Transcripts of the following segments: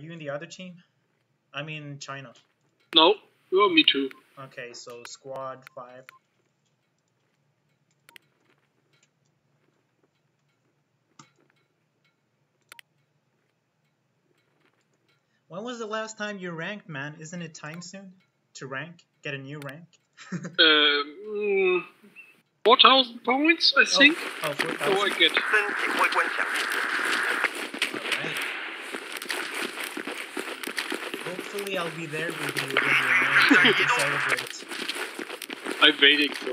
you in the other team? I mean China. No, oh, me too. Okay, so squad 5. When was the last time you ranked, man? Isn't it time soon to rank? Get a new rank? 4,000 points, I think. Oh, 4,000? So I get. Alright. Hopefully I'll be there with you when you rank to celebrate. I'm waiting, so.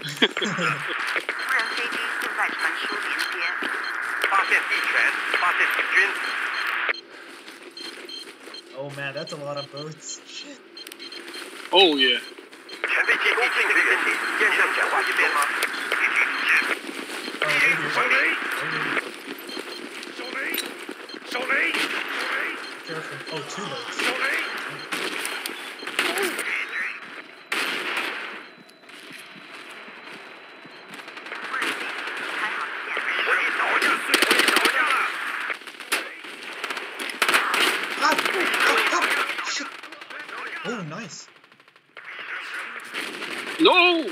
Oh man, that's a lot of boats. Shit. Oh yeah. Careful. Oh, 2 boats. Shit. Oh, nice. No!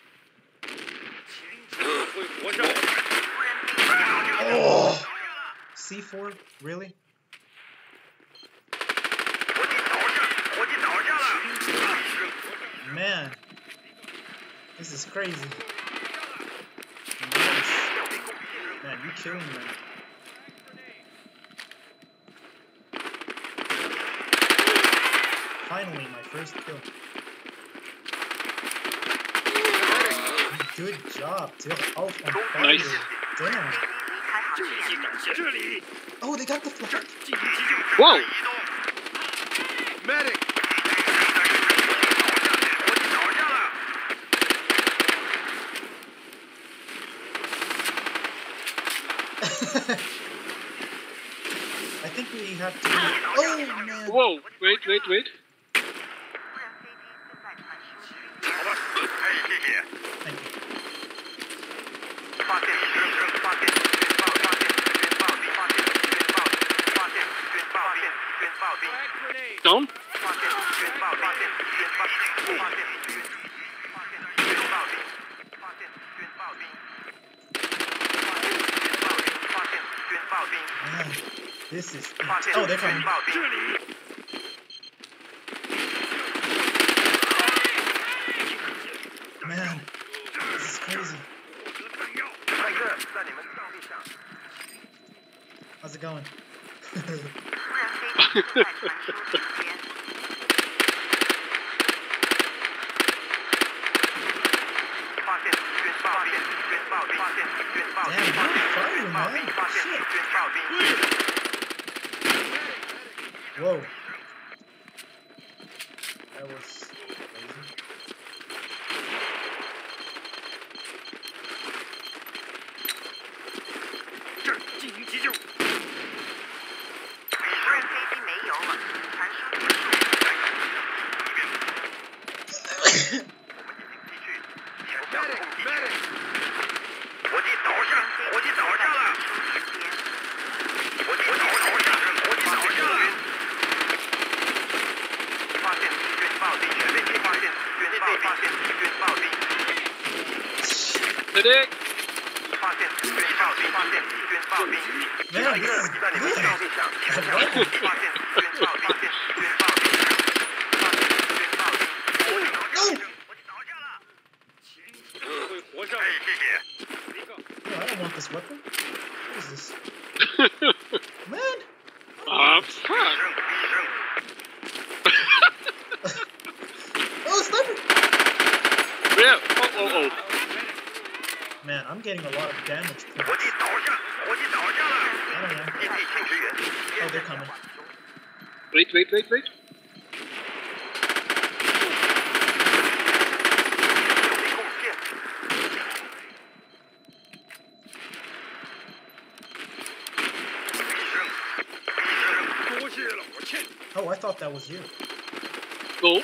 Oh! C4? Really? Man. This is crazy. Nice. Man, you killing me. Finally, my first kill. Good job, dude. Oh, on fire. Nice. Damn. Oh, they got the flag. Whoa! Medic! I think we have to. Oh man! Whoa! Wait. Thank you. Down? Man, this is. Oh, they're coming. Man, this is crazy. How's it going? Damn, you're fighting, man. Shit. Whoa. That was crazy. Medic! Man, this is good. I love it. No, I don't want this weapon. What is this? Man! Fuck! Oh, sniper! Yeah! Oh. Man, I'm getting a lot of damage points. I don't know. Oh, they're coming. Wait. Oh, I thought that was you. Go.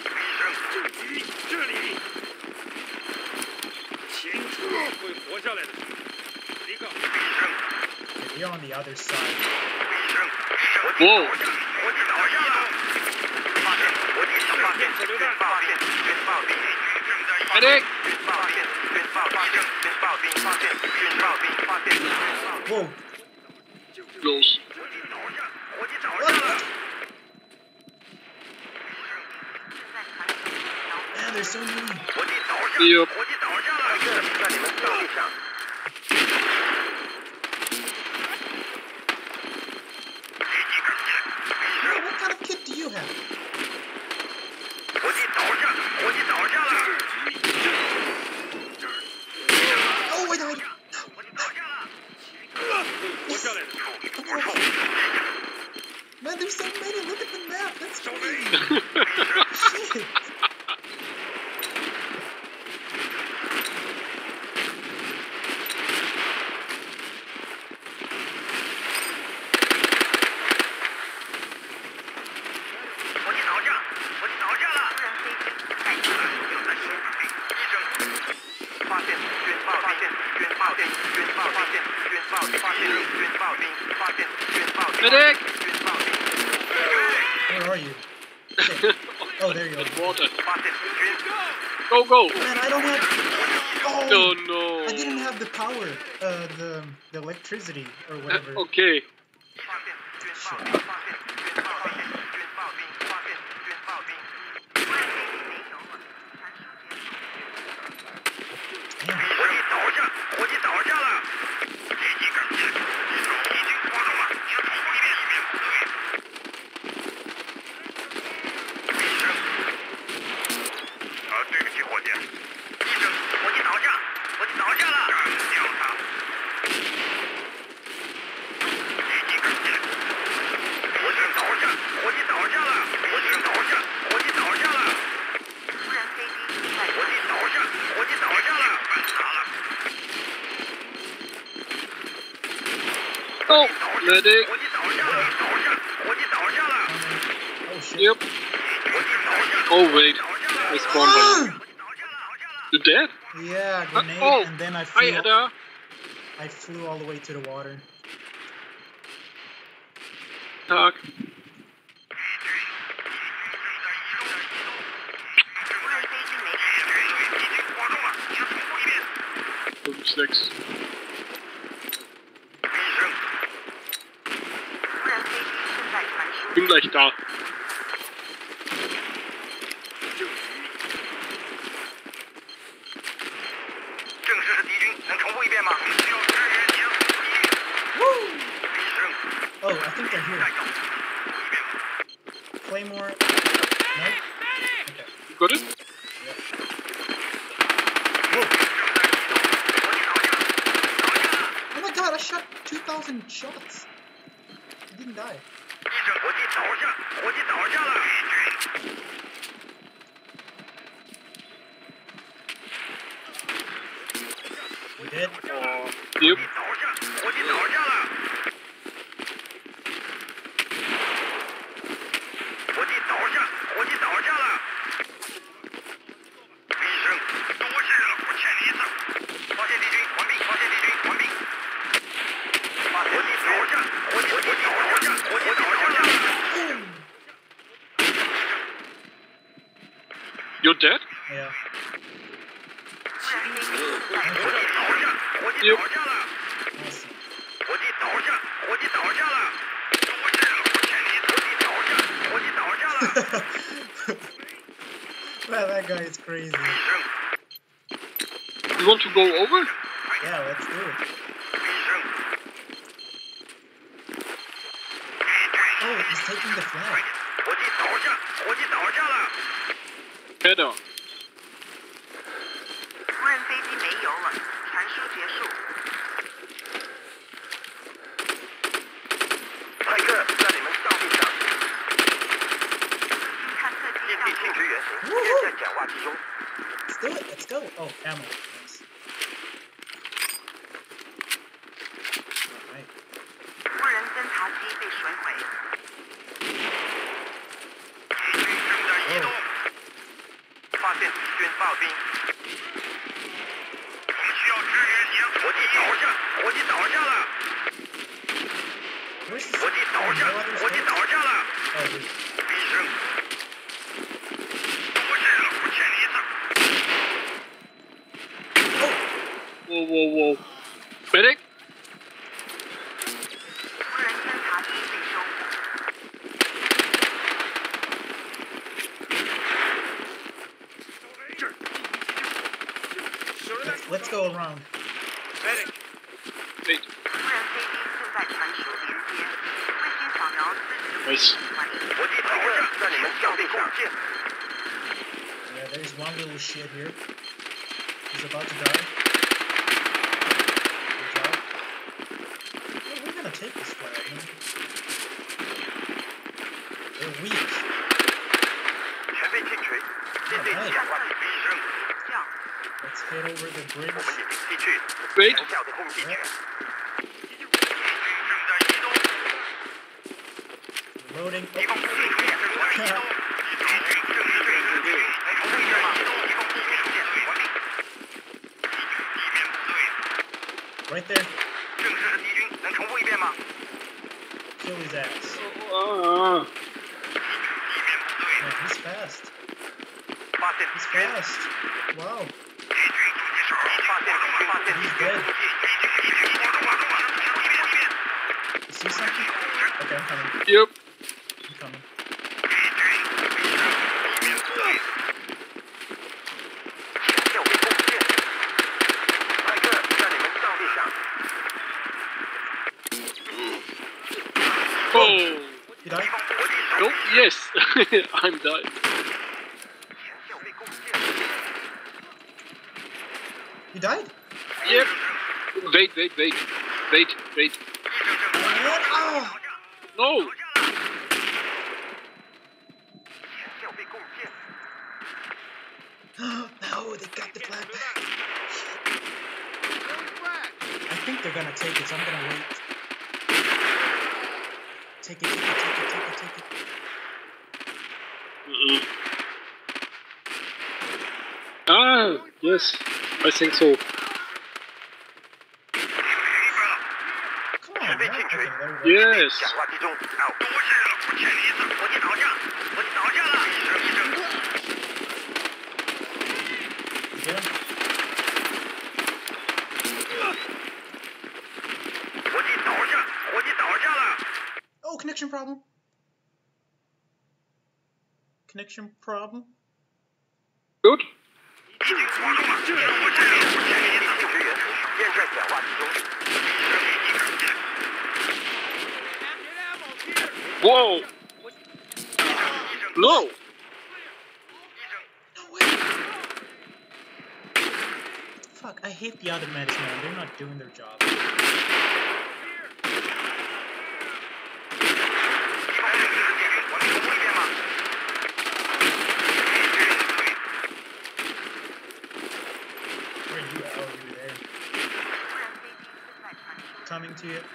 You're on the other side. Whoa! Medic! Whoa. Close. What? Man, there's so many. Yep. Bro, what kind of kit do you have? Oh, I died. Man, there's so many. Look at the map. That's crazy. Shit. Medic! Where are you? Shit. Oh, there you are. Water. Go, go! Man, I don't have. Oh, Oh no. I didn't have the power. The electricity or whatever. Okay. Shit. Damn. Oh, medic! Oh shit. Yep. Oh wait, I spawned on you. You dead? Yeah, grenade, oh, and then hi I Edda. flew all the way to the water. Tag. Sechs. Bin gleich da. Oh, I think they're here. Claymore. No? Okay. You got it? Yep. Whoa. Oh my god, I shot 2,000 shots. I didn't die. We did? Yep. You're dead? Yeah. Yep. Awesome. Man, that guy is crazy. You want to go over? Yeah, let's do it. Oh, he's taking the flag. Better. 无人飞机没油了，传输结束。 派克，在你们上面上。 探测器上禁止远行， Woohoo! 现在讲话集中。 Let's do it. Let's go. Oh, ammo. Nice. Alright. 无人侦察机被损毁。 发现敌军炮兵。我们需要支援营。国际倒下，国际倒下了。 Where's this? 国际倒下， No other 国际 space? 倒下了。 Oh, dude. 医生，多谢了，不欠你的。 whoa. Medic? 无人侦察机被收。 Let's go around. Wait. 无人飞机正在传输连接，卫星扫描自制 Nice. 管理。 国际导弹在你们校内构建。 Yeah, there's one little shit here. He's about to die. Good job. Oh, we're gonna take this flag, man. They're weak. 全被清除，舰队下滑提升。 这样， Let's head over the 我 bridge. 们已经失去 Wait. 全校的控制权。 Yeah. 正在移动， Loading. 敌方部队出现，正在移动。敌军正式对空军，能从位置上移动，敌方部队出现，完毕。地面部队， Right there. 正式的敌军，能重复一遍吗？ Kill his ass. Ah. 地面部队， Man, he's fast. 发现 He's 敌军， fast. Wow. 敌军突击手，发现敌军，发现敌 He's 军， dead. 敌军，地面， You see something? Okay, I'm coming. Yep. I'm coming. 地面部队，前校被攻陷，坦克在你们哨列上。 Oh. You died? 国际手 Nope. Yes. I'm dying. 前校被攻陷， You died? Yep. Wait. What? Oh! No. 前校被攻陷， No, they got the flag back. I think they're gonna take it, so I'm gonna wait. Take it. Mm-mm. Ah, yes. I think so. Come on, 全被 man. 清除 Okay, there we go. Yes. 讲话集中。好，多事了，不欠你一次，国际导架，国际导架了，医生。 You get him? 国际导架，国际导架了。 Oh, connection problem. Connection problem. Good. 敌军发动了，多事了，不欠你一次，救援，现在讲话集中。 Whoa. No. No way. Fuck, I hate the other medics, man. They're not doing their job. Where are you at? Oh, you're there. 无人飞机正在传输。 Coming to you.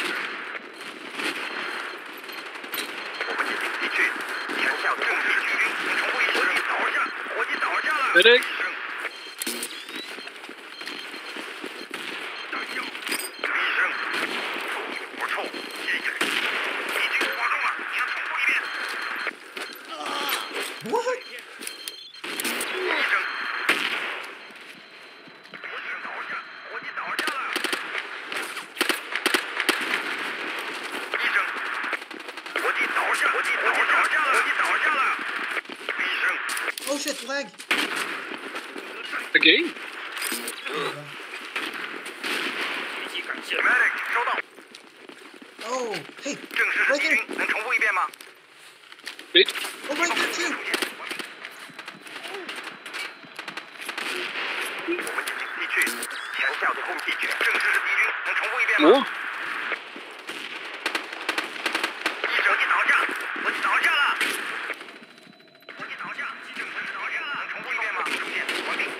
我们已经击去全校的控制区，重回国际导架，国际导架了。 Medic. 弹药，医生，臭女不臭，谢谢。敌军发动了，你能重复一遍？ What? 医生，国际导架，国际导架了。医生，国际导架，国际导架了，国际导架了。医生， Oh shit, lag. Again? Medic 收到， Oh, hey, 正式的敌军能重复一遍吗？ Wait. oh right there too. 我们已经击去全校的控制权。正式的敌军能重复一遍吗？ More? 国际导架，国际导架了。国际导架，正式的导架了。能重复一遍吗？出现，完毕。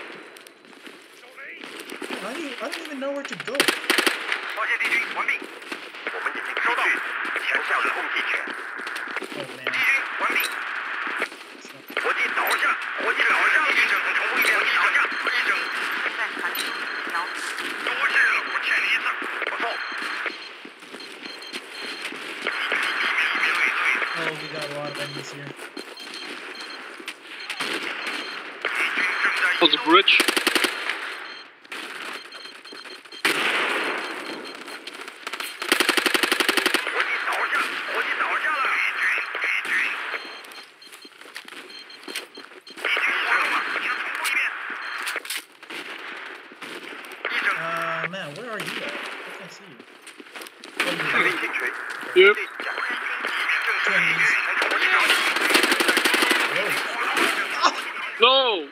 I don't even know where to go. 发现敌军，完毕。我们已经收到全校的控制权。 Oh 敌 man. 军，完毕。国际导架，国际导架，医生能重复一遍？国际导架，医生。 正在传输标志。 多事了，我欠你一次。不错。 Oh, we got a lot of enemies here. 敌军正在 On the bridge. Yep. 这样意思。 No!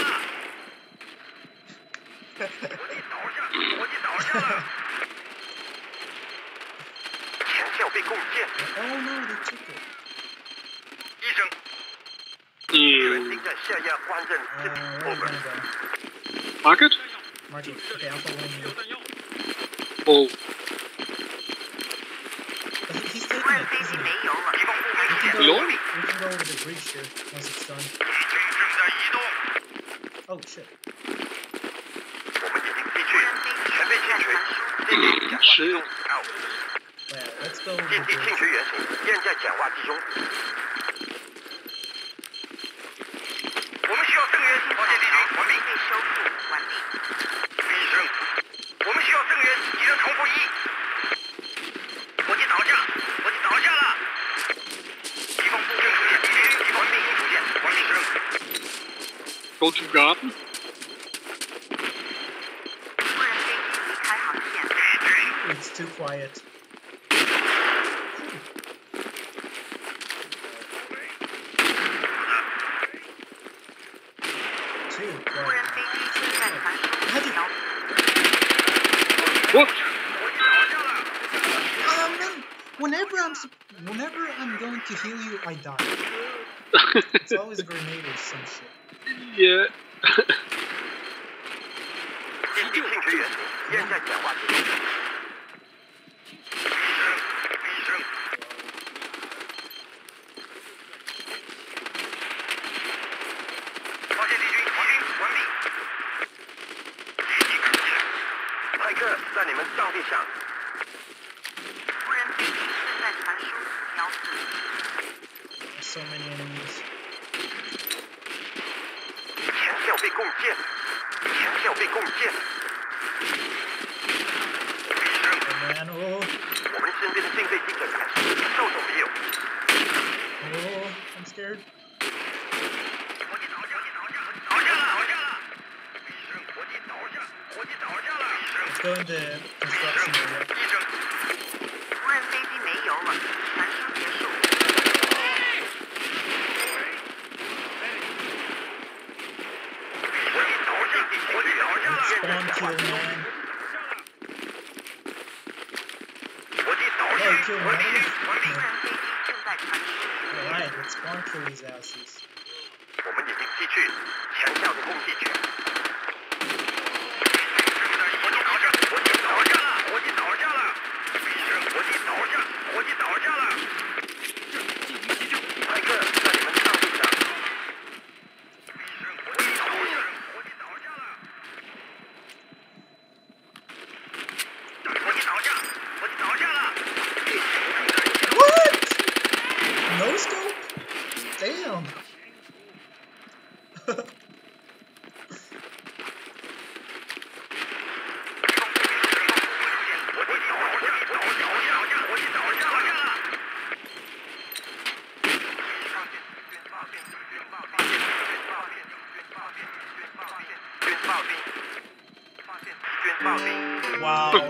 前校被攻陷， Oh no, they took it. 医生，救援 Mm. 兵在下亚关镇 Where are we over。 gonna go? Market? Mark it. Okay, I'm following you. Oh. But he's 无 taking 人 it, 飞机 isn't 没 he? 油了， 敌方部 We 队 can 出 go, 现， Hello? we can go over the bridge here once it's done. 敌军正在移动， Oh shit. 我们已经击无去， 人飞机全被清正在除。 传输。 这边讲话集中，好， Yeah, let's go over 电 the 梯清 bridge. 除员现在讲话集中。我们需要增援，发现敌军完毕。 被收复完毕。 医生，我们需要增援，敌人重复一。火箭倒下，火箭倒下了。敌方部队出现，敌方兵出现，完毕。 Go to garden? 无人飞机离开航线。 It's too quiet. Too 无人 quiet. 飞机正在传输还得标 What? Man, whenever I'm going to heal you, I die. It's always a grenade or some shit. Yeah. 电梯清除员现在讲话集中。医生，发现敌军，完毕。派克在你们上地上。 无人飞机正在传输标志。 There's so many enemies. 前校被攻陷，前校被攻陷。医生， Oh man, oh, 我们身边的禁飞机的感受到手没有？ oh, I'm scared. 火箭倒下，倒下了！医生，火箭倒下了！医生， Let's go in the construction area. 医生， 无人飞机没油了，传输结束。 火箭倒下了！ Spawn kill, man. 火箭倒 Hey, 下， kill 无 one. 人飞机正在传输。 Alright, let's spawn kill these asses. 我们已经击去前校的攻击权。火箭倒下了！火箭倒下了！医生，火箭倒下了！派克在你们上地上。医生，火箭倒下了！火箭倒下了！ What? No scope? Damn. Wow. Wow.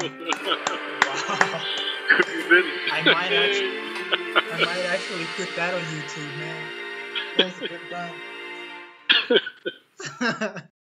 I might actually put that on YouTube, man. That was a good run.